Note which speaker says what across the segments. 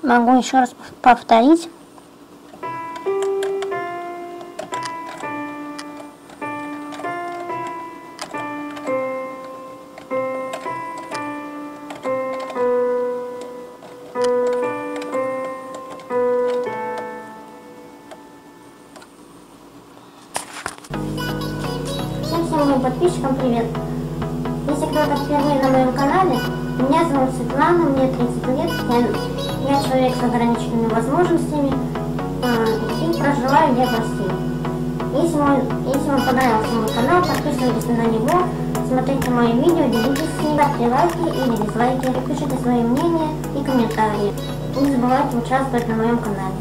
Speaker 1: Могу еще раз повторить. Всем моим подписчикам привет! Если кто-то впервые на моем канале, меня зовут Светлана, мне 30 лет, я человек с ограниченными возможностями и проживаю я в России. Если вам понравился мой канал, подписывайтесь на него, смотрите мои видео, делитесь с ним, ставьте лайки или дизлайки, пишите свои мнения и комментарии. Не забывайте участвовать на моем канале.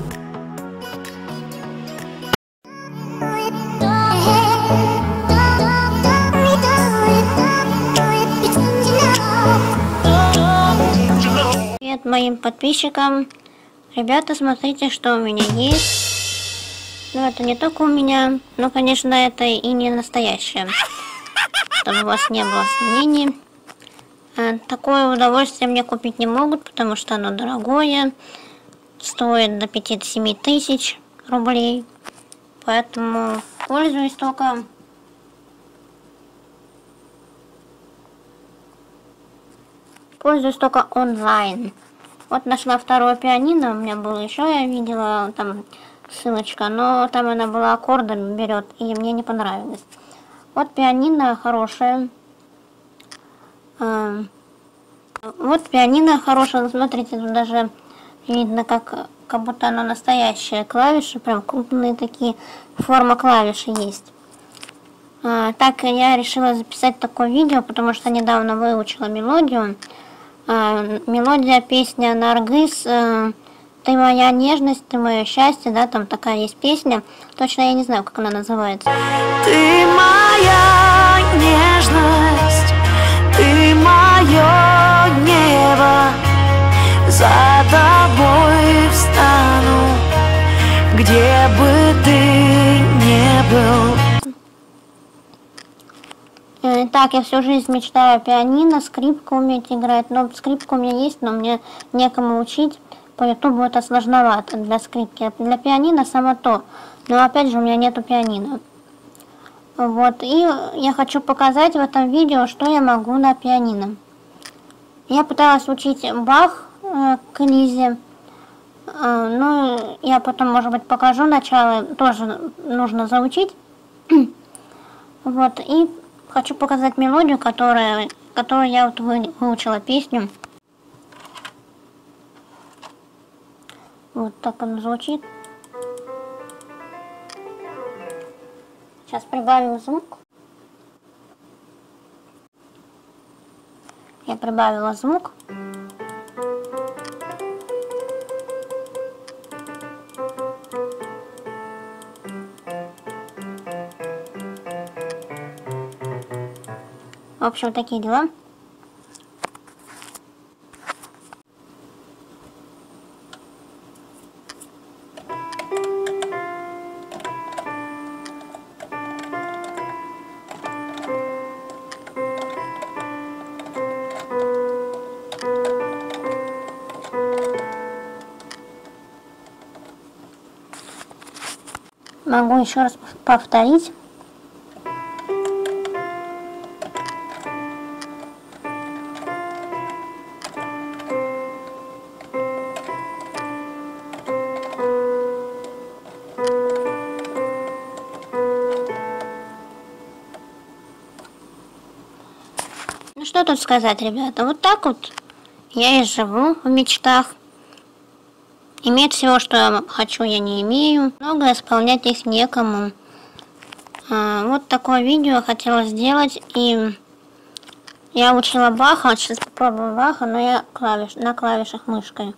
Speaker 1: Привет моим подписчикам. Ребята, смотрите, что у меня есть. Ну, это не только у меня, но, конечно, это и не настоящее. Чтобы у вас не было сомнений. Такое удовольствие мне купить не могут, потому что оно дорогое. Стоит до 5-7 тысяч рублей. Поэтому пользуюсь только онлайн. Вот нашла второе пианино, у меня было еще, я видела там ссылочка, но там она была аккордами берет, и мне не понравилось. Вот пианино хорошее. Вот пианино хорошее, смотрите, тут даже видно, как будто оно настоящее. Клавиши прям крупные такие, форма клавиши есть. Так я решила записать такое видео, потому что недавно выучила мелодию. Мелодия, песня Наргиз, ты моя нежность, ты мое счастье, да, там такая есть песня. Точно я не знаю, как она называется.
Speaker 2: Ты моя нежность, ты мое небо, за тобой встану, где бы ты ни был.
Speaker 1: Так, я всю жизнь мечтаю пианино, скрипку уметь играть. Но скрипка у меня есть, но мне некому учить. По ютубу это сложновато для скрипки. Для пианино само то. Но опять же у меня нету пианино. Вот, и я хочу показать в этом видео, что я могу на пианино. Я пыталась учить Бах к Лизе. Ну, я потом, может быть, покажу начало. Тоже нужно заучить. Вот, и хочу показать мелодию, которую я вот выучила песню. Вот так она звучит. Сейчас прибавим звук. Я прибавила звук. В общем, такие дела. Могу еще раз повторить. Ну что тут сказать, ребята, вот так вот я и живу в мечтах. Иметь всего, что я хочу, я не имею. Много исполнять их некому. Вот такое видео хотела сделать. И я учила Баха. Сейчас попробую Баха, но я на клавишах мышкой.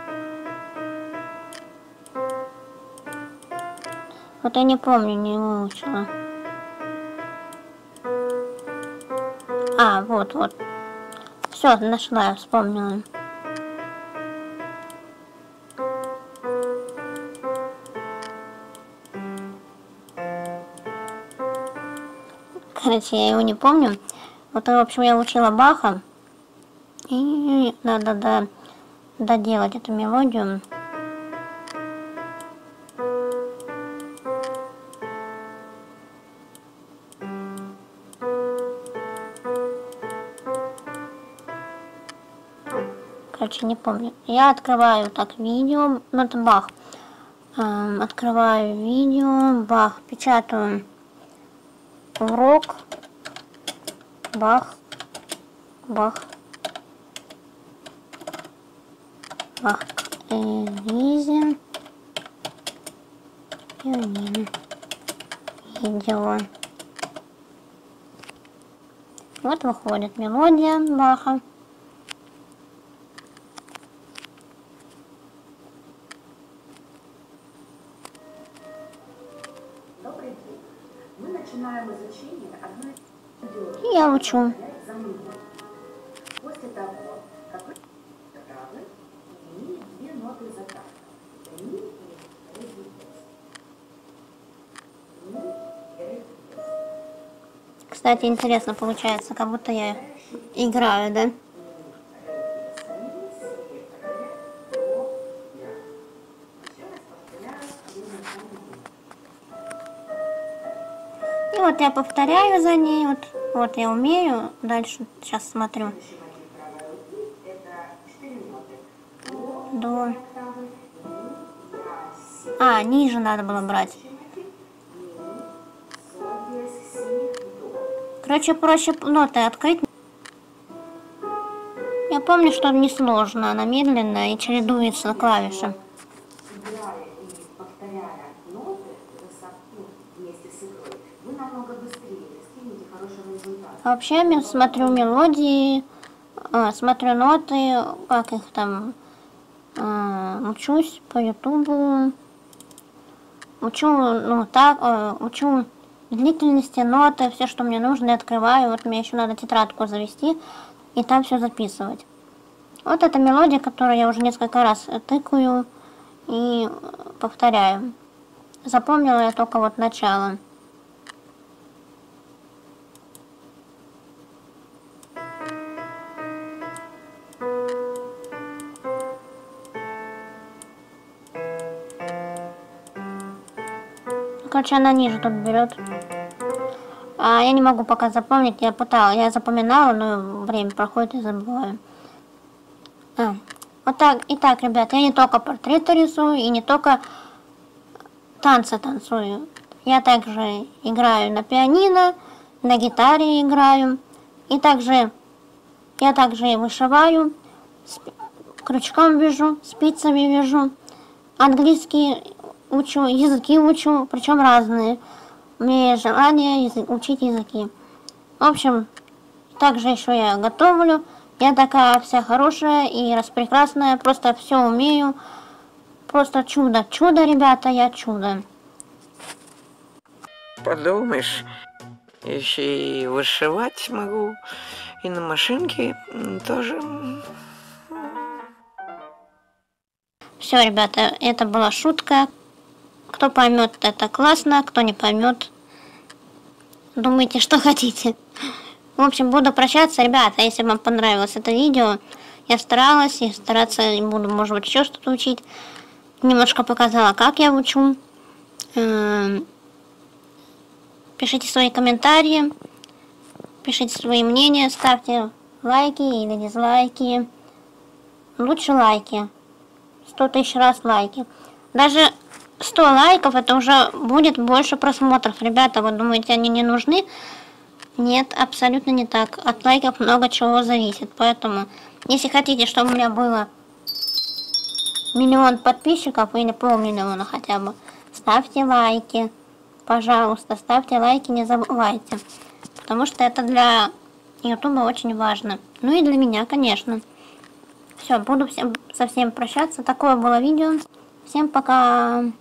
Speaker 1: Вот я не помню, не выучила. Вот. Все, нашла, я вспомнила. Короче, я его не помню. Вот, в общем, я учила Баха. И, да, доделать эту мелодию. Короче, не помню. Я открываю так видео, ну это Бах. Открываю видео, Бах, печатаю урок, Бах, Бах, Бах, Элизе, пианино, видео. Вот выходит мелодия Баха. И я учу.
Speaker 3: После того, как вы правы, имеет две ноты за такт. Ми и ре, ди, ми и ре, ди.
Speaker 1: Кстати, интересно получается, как будто я играю, да? И вот я повторяю за ней, вот я умею, дальше сейчас смотрю. До. Ниже надо было брать. Короче, проще ноты открыть. Я помню, что несложно, она медленная и чередуется клавиши. Вообще я смотрю мелодии, смотрю ноты, как их там, учусь по ютубу, учу, учу длительности, ноты, все, что мне нужно, открываю. Вот мне еще надо тетрадку завести и там все записывать. Вот эта мелодия, которую я уже несколько раз тыкаю и повторяю. Запомнила я только вот начало. Короче, она ниже тут берет. Я не могу пока запомнить, я запоминала, но время проходит и забываю. Вот так, итак, ребят, я не только портреты рисую и не только танцы танцую. Я также играю на пианино, на гитаре играю. И также я также вышиваю, крючком вяжу, спицами вяжу. Английский учу, языки учу, причем разные. У меня есть желание учить языки. В общем, также еще я готовлю. Я такая вся хорошая и распрекрасная, просто все умею. Просто чудо. Чудо, ребята, я чудо.
Speaker 4: Подумаешь, еще и вышивать могу, и на машинке тоже.
Speaker 1: Все, ребята, это была шутка. Кто поймет, это классно, кто не поймет, думайте, что хотите. В общем, буду прощаться, ребята. Если вам понравилось это видео, я старалась и стараться буду, может быть, еще что-то учить. Немножко показала, как я учу. Пишите свои комментарии, пишите свои мнения, ставьте лайки или дизлайки. Лучше лайки. 100 тысяч раз лайки. Даже 100 лайков, это уже будет больше просмотров. Ребята, вы думаете, они не нужны? Нет, абсолютно не так. От лайков много чего зависит. Поэтому, если хотите, чтобы у меня было 1 миллион подписчиков или 500 000 хотя бы, ставьте лайки. Пожалуйста, ставьте лайки, не забывайте. Потому что это для ютуба очень важно. Ну и для меня, конечно. Все, буду совсем прощаться. Такое было видео. Всем пока.